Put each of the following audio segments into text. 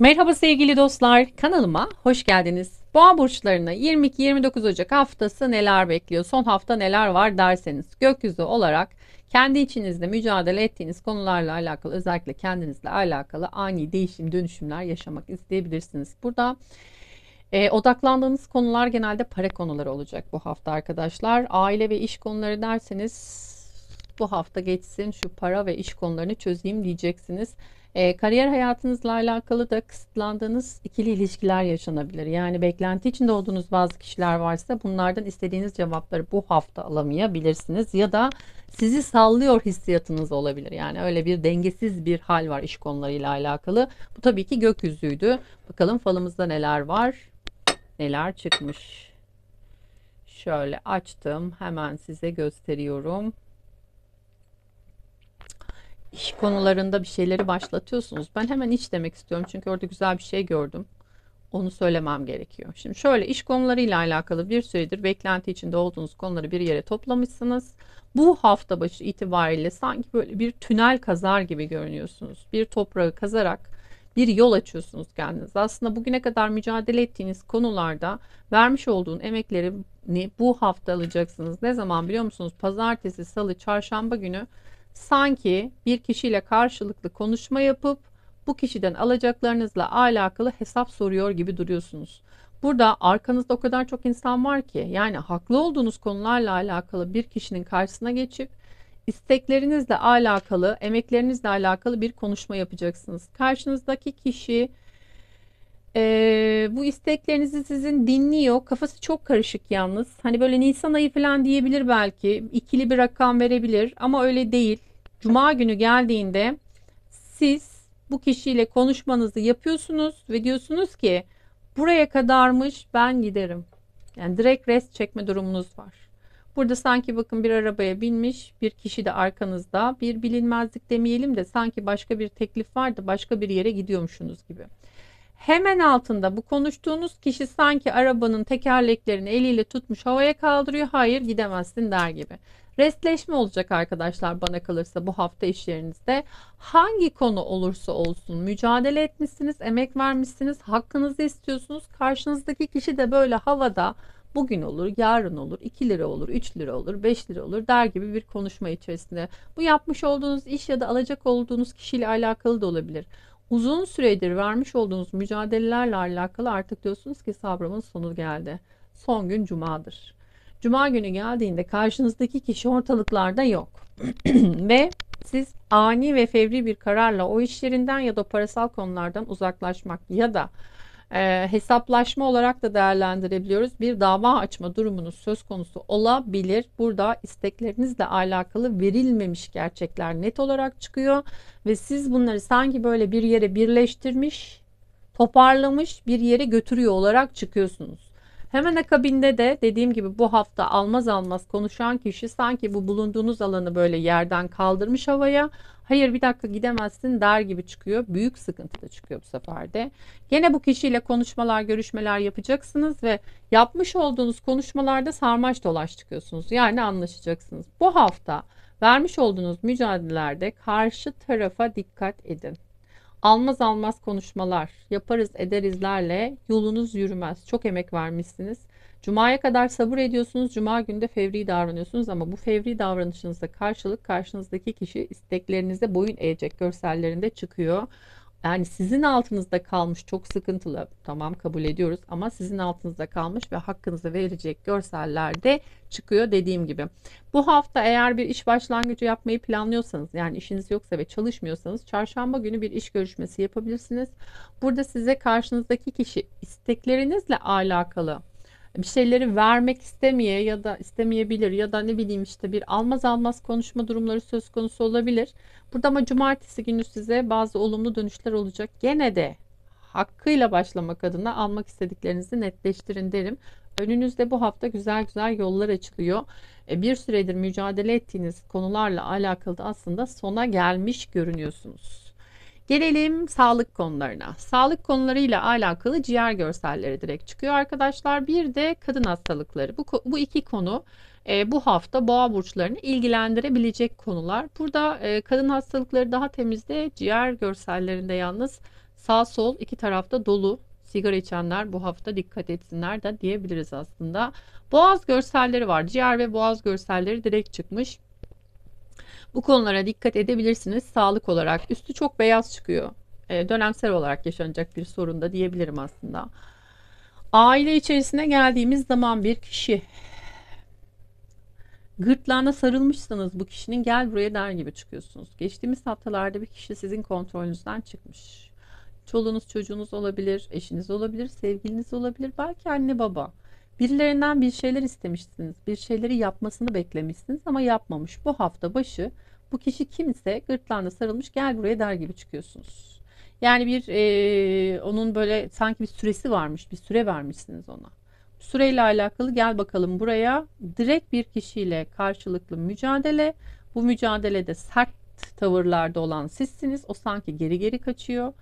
Merhaba sevgili dostlar, kanalıma hoş geldiniz. Boğa burçlarına 22-29 Ocak haftası neler bekliyor? Son hafta neler var derseniz, gökyüzü olarak kendi içinizde mücadele ettiğiniz konularla alakalı, özellikle kendinizle alakalı ani değişim, dönüşümler yaşamak isteyebilirsiniz. Burada odaklandığınız konular genelde para konuları olacak bu hafta arkadaşlar. Aile ve iş konuları derseniz bu hafta geçsin, şu para ve iş konularını çözeyim diyeceksiniz. Kariyer hayatınızla alakalı da kısıtlandığınız ikili ilişkiler yaşanabilir. Yani beklenti içinde olduğunuz bazı kişiler varsa bunlardan istediğiniz cevapları bu hafta alamayabilirsiniz. Ya da sizi sallıyor hissiyatınız olabilir. Yani öyle bir dengesiz bir hal var iş konularıyla alakalı. Bu tabii ki gökyüzüydü. Bakalım falımızda neler var, neler çıkmış. Şöyle açtım, hemen size gösteriyorum. İş konularında bir şeyleri başlatıyorsunuz. Ben hemen iç demek istiyorum çünkü orada güzel bir şey gördüm. Onu söylemem gerekiyor. Şimdi şöyle, iş konularıyla alakalı bir süredir beklenti içinde olduğunuz konuları bir yere toplamışsınız. Bu hafta başı itibariyle sanki böyle bir tünel kazar gibi görünüyorsunuz. Bir toprağı kazarak bir yol açıyorsunuz kendinize. Aslında bugüne kadar mücadele ettiğiniz konularda vermiş olduğun emekleri bu hafta alacaksınız. Ne zaman biliyor musunuz? Pazartesi, salı, çarşamba günü sanki bir kişiyle karşılıklı konuşma yapıp bu kişiden alacaklarınızla alakalı hesap soruyor gibi duruyorsunuz. Burada arkanızda o kadar çok insan var ki, yani haklı olduğunuz konularla alakalı bir kişinin karşısına geçip isteklerinizle alakalı, emeklerinizle alakalı bir konuşma yapacaksınız. Karşınızdaki kişi bu isteklerinizi sizin dinliyor. Kafası çok karışık yalnız. Hani böyle Nisan ayı falan diyebilir belki. İkili bir rakam verebilir ama öyle değil. Cuma günü geldiğinde siz bu kişiyle konuşmanızı yapıyorsunuz ve diyorsunuz ki buraya kadarmış, ben giderim. Yani direkt rest çekme durumunuz var. Burada sanki bakın bir arabaya binmiş bir kişi de arkanızda, bir bilinmezlik demeyelim de sanki başka bir teklif vardı, başka bir yere gidiyormuşsunuz gibi. Hemen altında bu konuştuğunuz kişi sanki arabanın tekerleklerini eliyle tutmuş havaya kaldırıyor. Hayır, gidemezsin der gibi. Restleşme olacak arkadaşlar, bana kalırsa bu hafta işlerinizde. Hangi konu olursa olsun mücadele etmişsiniz, emek vermişsiniz, hakkınızı istiyorsunuz. Karşınızdaki kişi de böyle havada bugün olur, yarın olur, 2 lira olur, 3 lira olur, 5 lira olur der gibi bir konuşma içerisinde. Bu yapmış olduğunuz iş ya da alacak olduğunuz kişiyle alakalı da olabilir. Uzun süredir vermiş olduğunuz mücadelelerle alakalı artık diyorsunuz ki sabrımın sonu geldi. Son gün cumadır. Cuma günü geldiğinde karşınızdaki kişi ortalıklarda yok. Ve siz ani ve fevri bir kararla o işlerinden ya da parasal konulardan uzaklaşmak ya da hesaplaşma olarak da değerlendirebiliyoruz. Bir dava açma durumunuz söz konusu olabilir. Burada isteklerinizle alakalı verilmemiş gerçekler net olarak çıkıyor ve siz bunları sanki böyle bir yere birleştirmiş, toparlamış bir yere götürüyor olarak çıkıyorsunuz. Hemen akabinde de dediğim gibi bu hafta almaz almaz konuşan kişi sanki bu bulunduğunuz alanı böyle yerden kaldırmış havaya. Hayır, bir dakika gidemezsin der gibi çıkıyor. Büyük sıkıntı da çıkıyor bu sefer de. Gene bu kişiyle konuşmalar, görüşmeler yapacaksınız ve yapmış olduğunuz konuşmalarda sarmaş dolaş çıkıyorsunuz. Yani anlaşacaksınız. Bu hafta vermiş olduğunuz mücadelelerde karşı tarafa dikkat edin. Almaz almaz konuşmalar, yaparız ederiz,'lerle yolunuz yürümez. Çok emek vermişsiniz. Cuma'ya kadar sabır ediyorsunuz. Cuma günde fevri davranıyorsunuz ama bu fevri davranışınıza karşılık karşınızdaki kişi isteklerinize boyun eğecek görsellerinde çıkıyor. Yani sizin altınızda kalmış, çok sıkıntılı, tamam kabul ediyoruz ama sizin altınızda kalmış ve hakkınızı verecek görseller de çıkıyor dediğim gibi. Bu hafta eğer bir iş başlangıcı yapmayı planlıyorsanız, yani işiniz yoksa ve çalışmıyorsanız, çarşamba günü bir iş görüşmesi yapabilirsiniz. Burada size karşınızdaki kişi isteklerinizle alakalı bir şeyleri vermek istemeye ya da istemeyebilir ya da ne bileyim işte bir almaz almaz konuşma durumları söz konusu olabilir. Burada ama cumartesi günü size bazı olumlu dönüşler olacak. Gene de hakkıyla başlamak adına almak istediklerinizi netleştirin derim. Önünüzde bu hafta güzel güzel yollar açılıyor. Bir süredir mücadele ettiğiniz konularla alakalı da aslında sona gelmiş görünüyorsunuz. Gelelim sağlık konularına. Sağlık konularıyla alakalı ciğer görselleri direkt çıkıyor arkadaşlar. Bir de kadın hastalıkları. Bu iki konu bu hafta boğa burçlarını ilgilendirebilecek konular. Burada kadın hastalıkları daha temizde, ciğer görsellerinde yalnız Sağ sol iki tarafta dolu. Sigara içenler bu hafta dikkat etsinler de diyebiliriz aslında. Boğaz görselleri var. Ciğer ve boğaz görselleri direkt çıkmış. Bu konulara dikkat edebilirsiniz sağlık olarak. Üstü çok beyaz çıkıyor. Dönemsel olarak yaşanacak bir sorun da diyebilirim aslında. Aile içerisine geldiğimiz zaman bir kişi gırtlağına sarılmışsanız bu kişinin gel buraya der gibi çıkıyorsunuz. Geçtiğimiz haftalarda bir kişi sizin kontrolünüzden çıkmış. Çoluğunuz çocuğunuz olabilir, eşiniz olabilir, sevgiliniz olabilir, belki anne baba. Birilerinden bir şeyler istemişsiniz, bir şeyleri yapmasını beklemişsiniz ama yapmamış. Bu hafta başı bu kişi kimse gırtlağına sarılmış gel buraya der gibi çıkıyorsunuz. Yani onun böyle sanki bir süresi varmış, bir süre vermişsiniz ona. Süreyle alakalı gel bakalım buraya direkt bir kişiyle karşılıklı mücadele. Bu mücadelede sert tavırlarda olan sizsiniz. O sanki geri geri kaçıyor.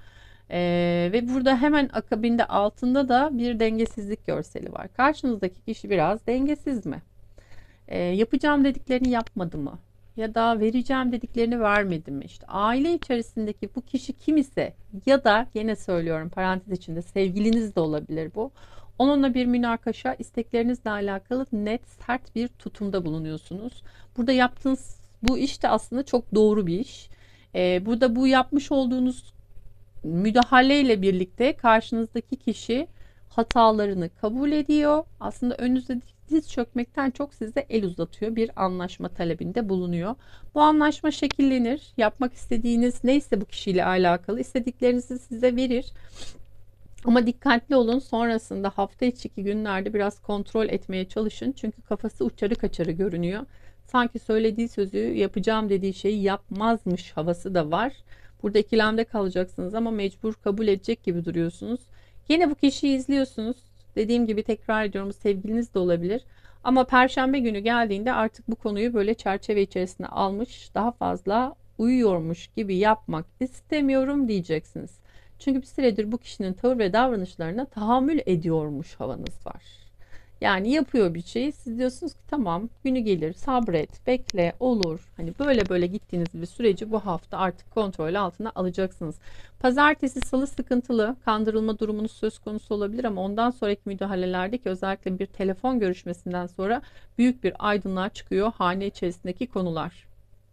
Ve burada hemen akabinde altında da bir dengesizlik görseli var. Karşınızdaki kişi biraz dengesiz mi? Yapacağım dediklerini yapmadı mı? Ya da vereceğim dediklerini vermedi mi? İşte aile içerisindeki bu kişi kim ise ya da yine söylüyorum parantez içinde sevgiliniz de olabilir bu. Onunla bir münakaşa, isteklerinizle alakalı net, sert bir tutumda bulunuyorsunuz. Burada yaptığınız bu iş de aslında çok doğru bir iş. Burada bu yapmış olduğunuz müdahaleyle birlikte karşınızdaki kişi hatalarını kabul ediyor. Aslında önünüzde diz çökmekten çok size el uzatıyor. Bir anlaşma talebinde bulunuyor. Bu anlaşma şekillenir. Yapmak istediğiniz neyse bu kişiyle alakalı istediklerinizi size verir. Ama dikkatli olun, sonrasında hafta içi günlerde biraz kontrol etmeye çalışın. Çünkü kafası uçarı kaçarı görünüyor. Sanki söylediği sözü yapacağım dediği şeyi yapmazmış havası da var. Burada ikilemde kalacaksınız ama mecbur kabul edecek gibi duruyorsunuz. Yine bu kişiyi izliyorsunuz. Dediğim gibi tekrar ediyorum, sevgiliniz de olabilir. Ama Perşembe günü geldiğinde artık bu konuyu böyle çerçeve içerisine almış, daha fazla uyuyormuş gibi yapmak istemiyorum diyeceksiniz. Çünkü bir süredir bu kişinin tavır ve davranışlarına tahammül ediyormuş havanız var. Yani yapıyor bir şeyi, siz diyorsunuz ki tamam günü gelir, sabret, bekle, olur. Hani böyle böyle gittiğiniz bir süreci bu hafta artık kontrol altına alacaksınız. Pazartesi, salı sıkıntılı, kandırılma durumunuz söz konusu olabilir ama ondan sonraki müdahalelerdeki özellikle bir telefon görüşmesinden sonra büyük bir aydınlığa çıkıyor hane içerisindeki konular.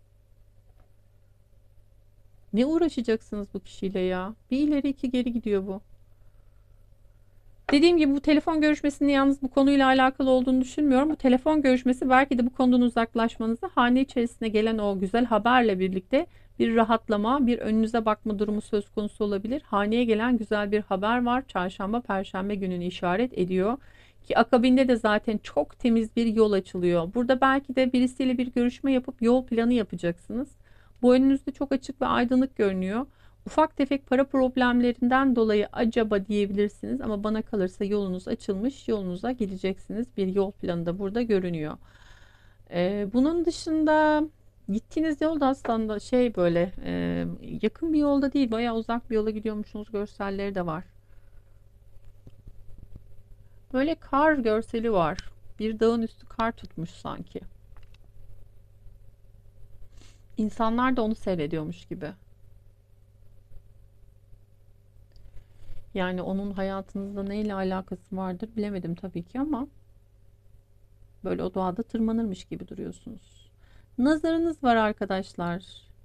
Ne uğraşacaksınız bu kişiyle ya? Bir ileri iki geri gidiyor bu. Dediğim gibi bu telefon görüşmesinin yalnız bu konuyla alakalı olduğunu düşünmüyorum. Bu telefon görüşmesi belki de bu konudan uzaklaşmanızı, hane içerisine gelen o güzel haberle birlikte bir rahatlama, bir önünüze bakma durumu söz konusu olabilir. Haneye gelen güzel bir haber var. Çarşamba, Perşembe gününü işaret ediyor. Ki akabinde de zaten çok temiz bir yol açılıyor. Burada belki de birisiyle bir görüşme yapıp yol planı yapacaksınız. Bu önünüzde çok açık ve aydınlık görünüyor. Ufak tefek para problemlerinden dolayı acaba diyebilirsiniz ama bana kalırsa yolunuz açılmış, yolunuza gideceksiniz. Bir yol planı da burada görünüyor. Bunun dışında gittiğiniz yolda aslında böyle yakın bir yolda değil, bayağı uzak bir yola gidiyormuşsunuz görselleri de var. Böyle kar görseli var. Bir dağın üstü kar tutmuş sanki. İnsanlar da onu seyrediyormuş gibi. Yani onun hayatınızda neyle alakası vardır bilemedim tabii ki ama böyle o doğada tırmanırmış gibi duruyorsunuz. Nazarınız var arkadaşlar.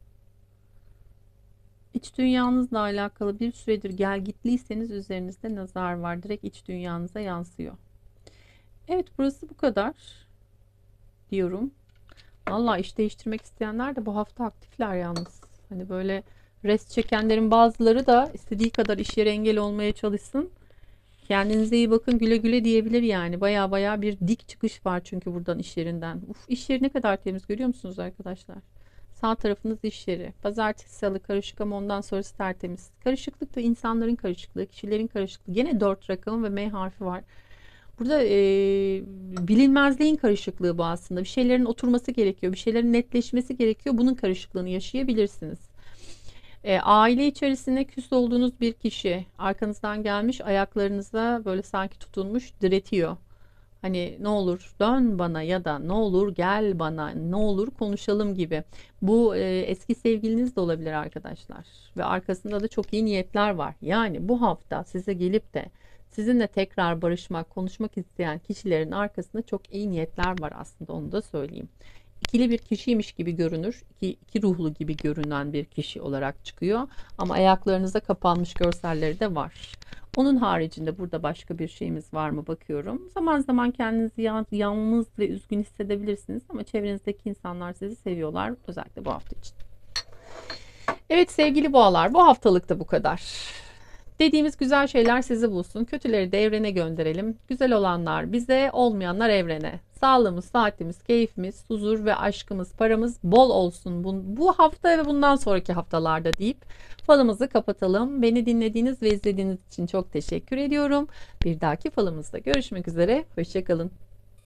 İç dünyanızla alakalı bir süredir gelgitliyseniz üzerinizde nazar var. Direkt iç dünyanıza yansıyor. Evet, burası bu kadar diyorum. Vallahi iş değiştirmek isteyenler de bu hafta aktifler yalnız. Hani böyle rest çekenlerin bazıları da istediği kadar iş yeri engel olmaya çalışsın. Kendinize iyi bakın, güle güle diyebilir yani. Baya baya bir dik çıkış var çünkü buradan iş yerinden. Uf, iş yeri ne kadar temiz görüyor musunuz arkadaşlar? Sağ tarafınız iş yeri. Pazartesi, salı karışık ama ondan sonrası tertemiz. Karışıklık da insanların karışıklığı, kişilerin karışıklığı. Gene 4 rakamı ve M harfi var. Burada bilinmezliğin karışıklığı bu aslında. Bir şeylerin oturması gerekiyor. Bir şeylerin netleşmesi gerekiyor. Bunun karışıklığını yaşayabilirsiniz. Aile içerisinde küs olduğunuz bir kişi arkanızdan gelmiş, ayaklarınıza böyle sanki tutunmuş, diretiyor. Hani ne olur dön bana ya da ne olur gel bana, ne olur konuşalım gibi. Bu eski sevgiliniz de olabilir arkadaşlar. Ve arkasında da çok iyi niyetler var. Yani bu hafta size gelip de sizinle tekrar barışmak, konuşmak isteyen kişilerin arkasında çok iyi niyetler var aslında, onu da söyleyeyim. İkili bir kişiymiş gibi görünür. İki ruhlu gibi görünen bir kişi olarak çıkıyor. Ama ayaklarınıza kapanmış görselleri de var. Onun haricinde burada başka bir şeyimiz var mı bakıyorum. Zaman zaman kendinizi yalnız ve üzgün hissedebilirsiniz ama çevrenizdeki insanlar sizi seviyorlar. Özellikle bu hafta için. Evet sevgili boğalar, bu haftalık da bu kadar. Dediğimiz güzel şeyler sizi bulsun. Kötüleri de evrene gönderelim. Güzel olanlar bize, olmayanlar evrene. Sağlığımız, saatimiz, keyfimiz, huzur ve aşkımız, paramız bol olsun bu hafta ve bundan sonraki haftalarda deyip falımızı kapatalım. Beni dinlediğiniz ve izlediğiniz için çok teşekkür ediyorum. Bir dahaki falımızda görüşmek üzere. Hoşça kalın.